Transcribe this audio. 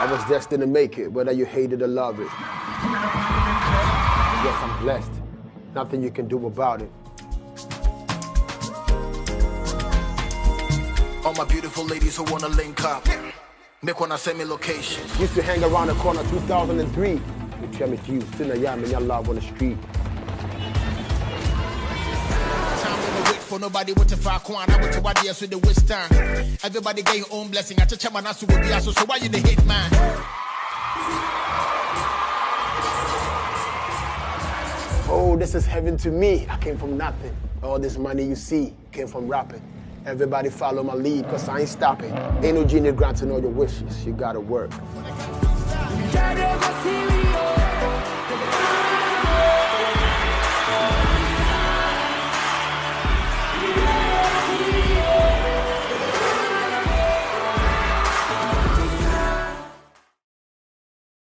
I was destined to make it, whether you hate it or love it. Yes, I'm blessed. Nothing you can do about it. All my beautiful ladies who wanna link up, make one send me location. Used to hang around the corner 2003. You tell me to you, still a yam and your love on the street. For nobody with a far corner, I went to what years with the West time. Everybody get your own blessing. I touch my nasu will be so why you the hate man? Oh, this is heaven to me. I came from nothing. All this money you see came from rapping. Everybody follow my lead, cause I ain't stopping. Ain't no genie granting all your wishes. You gotta work.